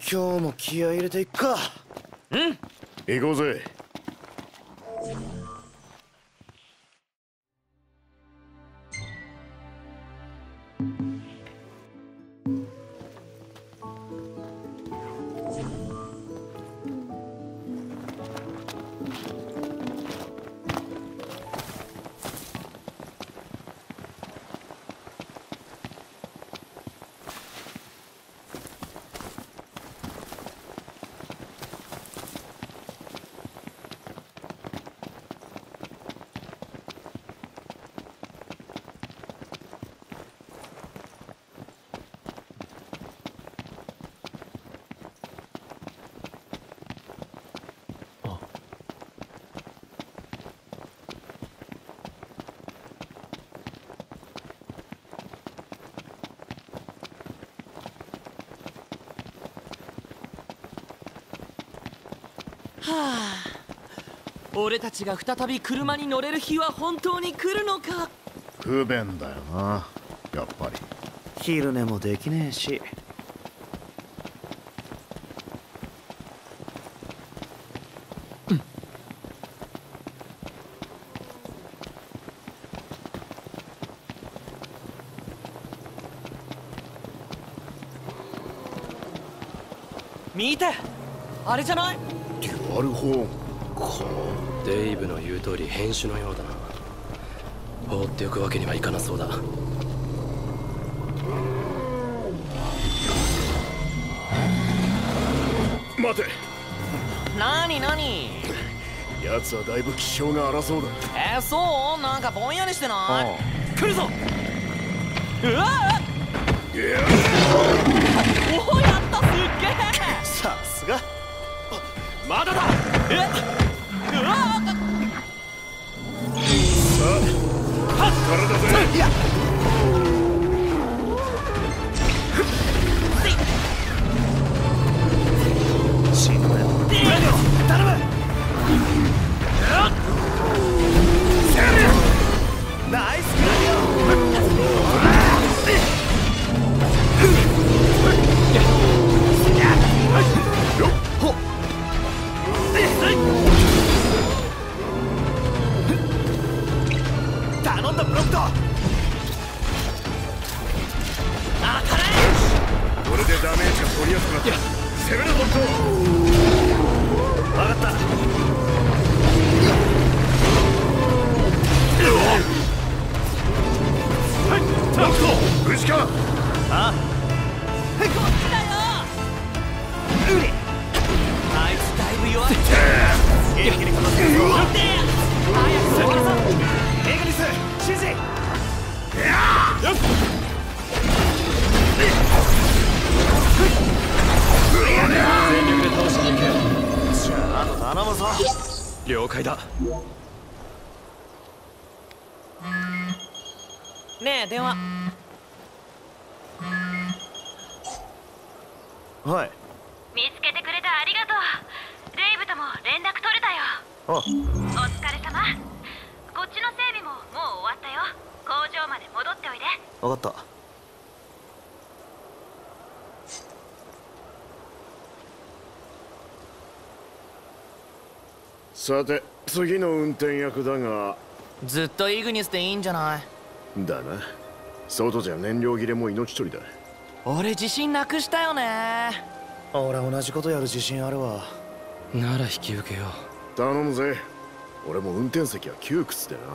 今日も気合い入れていっか。 うん、 行こうぜ。 はあ、俺たちが再び車に乗れる日は本当に来るのか。 不便だよな、やっぱり。昼寝もできねえし。 見て、あれじゃない？ デュアルホーンか。 デイブの言う通り変種のようだな。放っておくわけにはいかなそうだ。 待て。 なになに？ 奴はだいぶ気性が荒そうだ。 そう？なんかぼんやりしてない？来るぞ。うわっ！おお、やった、すっげえ。 さすが。 まだだ。うわっ！ さあ、体ぜ。いや。死ぬなよ。頼む。ナイスクラディオ。頼んだブロックト。 当たれ。 これでダメージが取りやすくなった。攻めるブロックト。分かった。ブロックト、無事か。ああ、 こっちだよ。あいつだいぶ弱い。 一気に片付けるぞ。 早く終わらそう。 エグリス、指示。 全力で倒しに行け。 じゃあ、あと頼むぞ。 了解だ。 ねえ、電話。 はい。 見つけてくれてありがとう。デイブとも連絡取れたよ。 あ、 お疲れ様。こっちの整備ももう終わったよ。工場まで戻っておいで。 分かった。さて、次の運転役だが。 ずっとイグニスでいいんじゃない？ だな。外じゃ燃料切れも命取りだ。 俺自信なくしたよね。 俺同じことやる自信あるわ。 なら引き受けよう。 頼むぜ。俺も運転席は窮屈でな。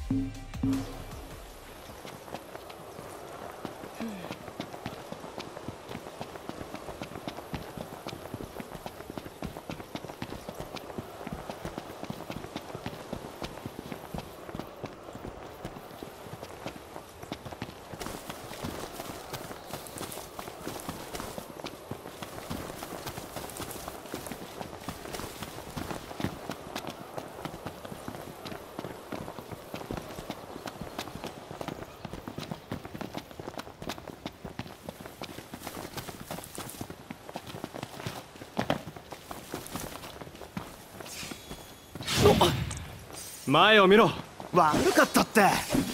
前を見ろ。 悪かったって。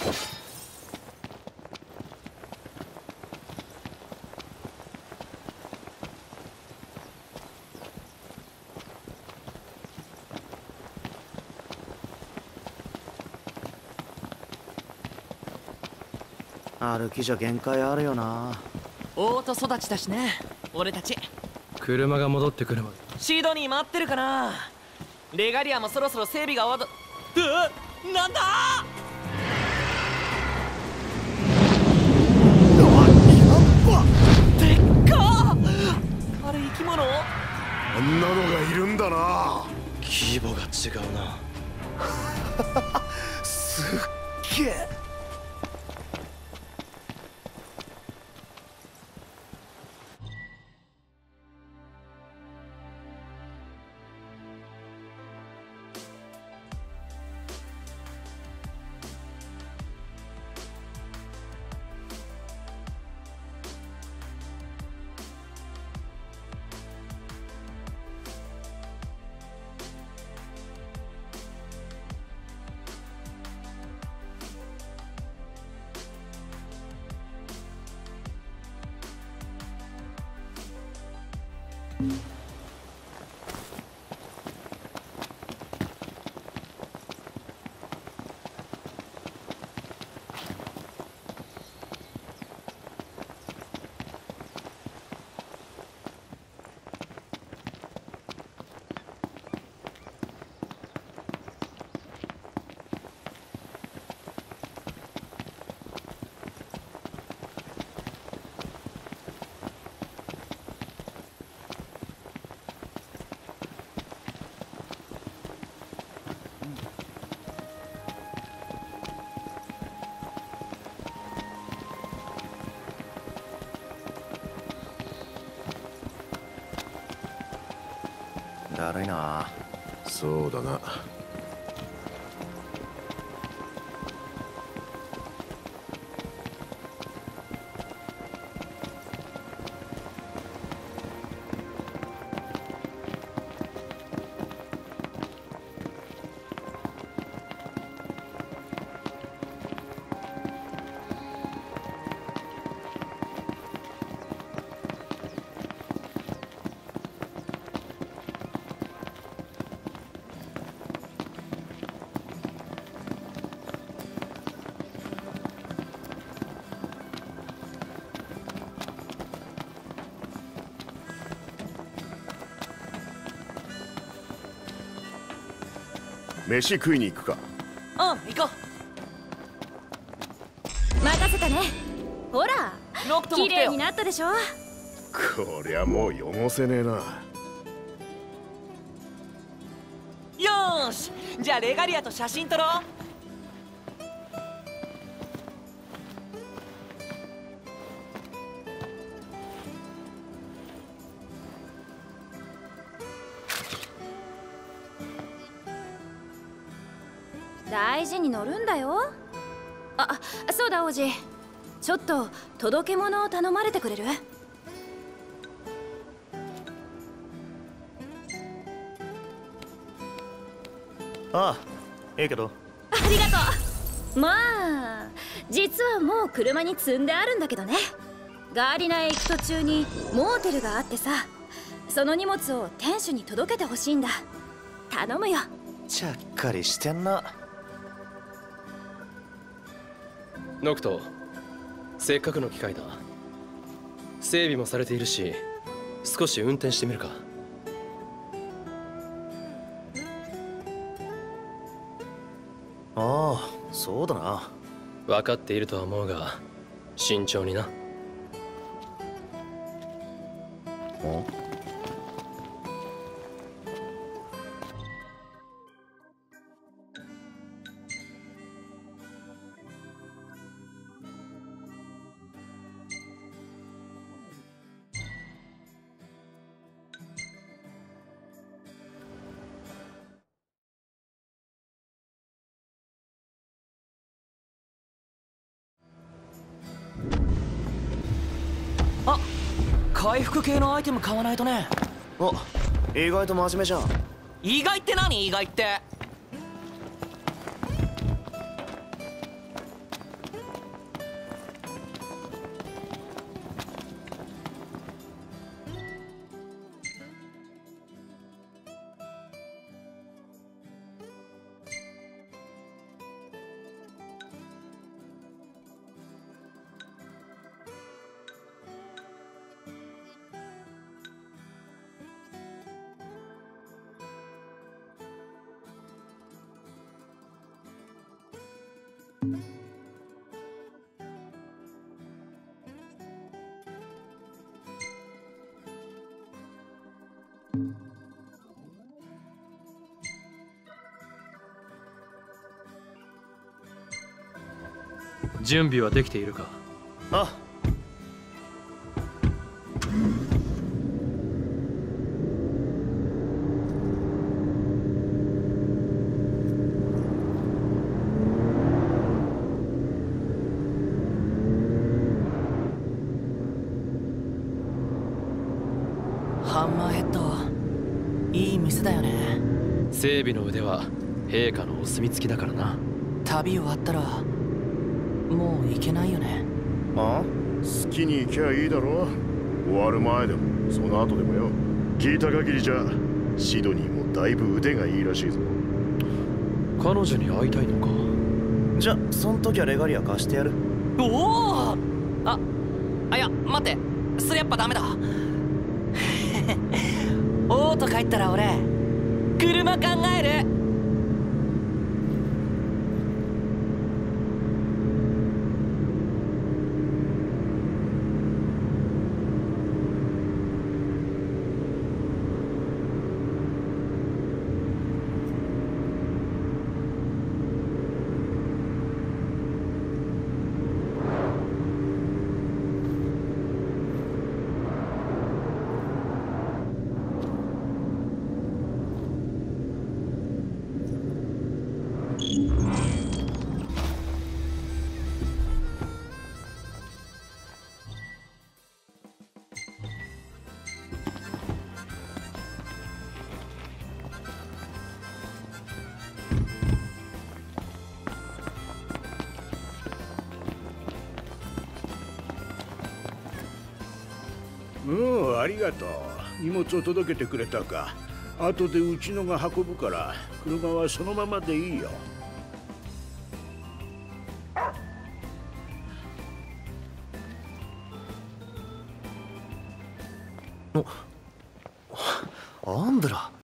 歩きじゃ限界あるよな。 オート育ちだしね、俺たち。 車が戻ってくるまで。 シドニー待ってるかな。レガリアもそろそろ整備が終わっなんだでっかあれ生き物。 あんなのがいるんだな。 規模が違うな。 すっげえ。だるいな。 そうだな。飯食いに行くか。 行こ任せたね。ほらう。ノクトも来てよ綺麗に。なったでしょ。 こりゃもう汚せねえな。 よーし、じゃあレガリアと写真撮ろう。 大事に乗るんだよ。あ、そうだ王子、ちょっと届け物を頼まれてくれる？ ああ、いいけど。 ありがとう。まあ実はもう車に積んであるんだけどね。ガーリナへ行く途中にモーテルがあってさ、その荷物を店主に届けてほしいんだ。頼むよ。 ちゃっかりしてんな。 ノクト、せっかくの機会だ。整備もされているし、少し運転してみるか。 あ、そうだな。 分かっているとは思うが慎重にな。 あ、回復系のアイテム買わないとね。 お、意外と真面目じゃん。 意外って何？意外って。 準備はできているか？ あ、 ハンマーヘッド、いい店だよね。 整備の腕は陛下のお墨付きだからな。 旅終わったらもう行けないよね。 あ、 好きに行きゃいいだろ。終わる前でもその後でもよ。聞いた限りじゃシドニーもだいぶ腕がいいらしいぞ。 彼女に会いたいのか？ じゃそん時はレガリア貸してやる。 おお、いや待って、それやっぱダメだ。オート帰ったら俺車考える。 ありがとう。荷物を届けてくれたか。後でうちのが運ぶから車はそのままでいいよ。 アンブラ。